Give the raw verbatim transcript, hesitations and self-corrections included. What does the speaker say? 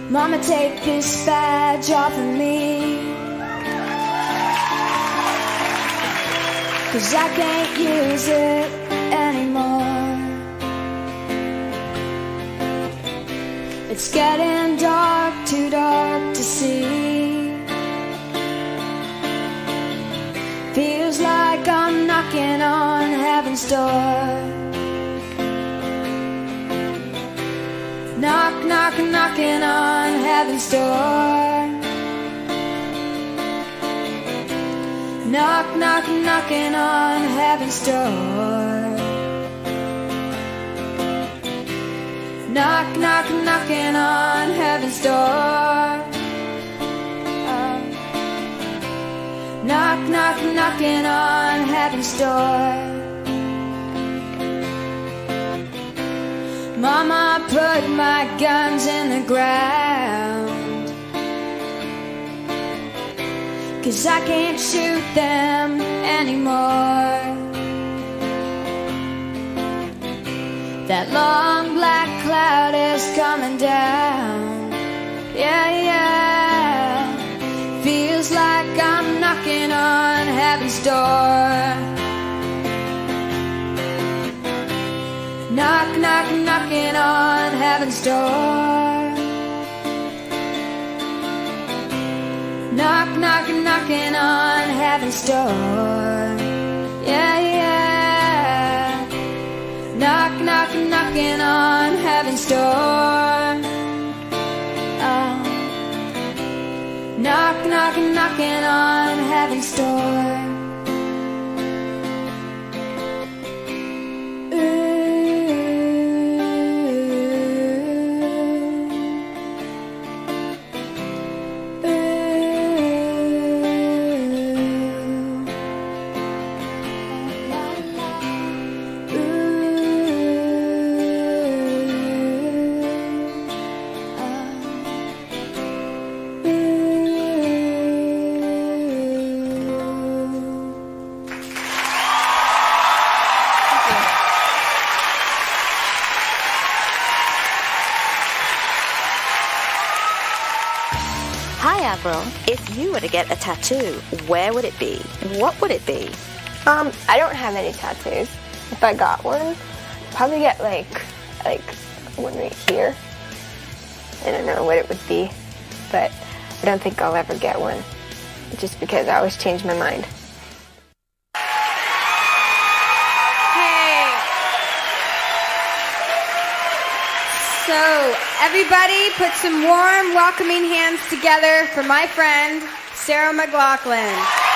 Mama, take this badge off of me, 'cause I can't use it anymore. It's getting dark, too dark to see. Feels like I'm knocking on heaven's door. Knock, knock, knocking on heaven's door. Knock, knock, knocking on heaven's door. Knock, knock, knocking on heaven's door. Uh, knock, knock, knocking on heaven's door. Mama, put my guns in the ground, 'cause I can't shoot them anymore. That long black cloud is coming down. Yeah, yeah. Feels like I'm knocking on heaven's door. Knock, knock, knocking on heaven's door. Knock, knock, knocking on heaven's door. Yeah, yeah. Knock, knock, knocking on heaven's door. Oh. Knock, knock, knocking on heaven's door. If you were to get a tattoo, where would it be? What would it be? Um, I don't have any tattoos. If I got one, I'd probably get like, like one right here. I don't know what it would be, but I don't think I'll ever get one, just because I always change my mind. Hey. So, everybody put some warm, welcoming hands together for my friend, Sarah McLachlan.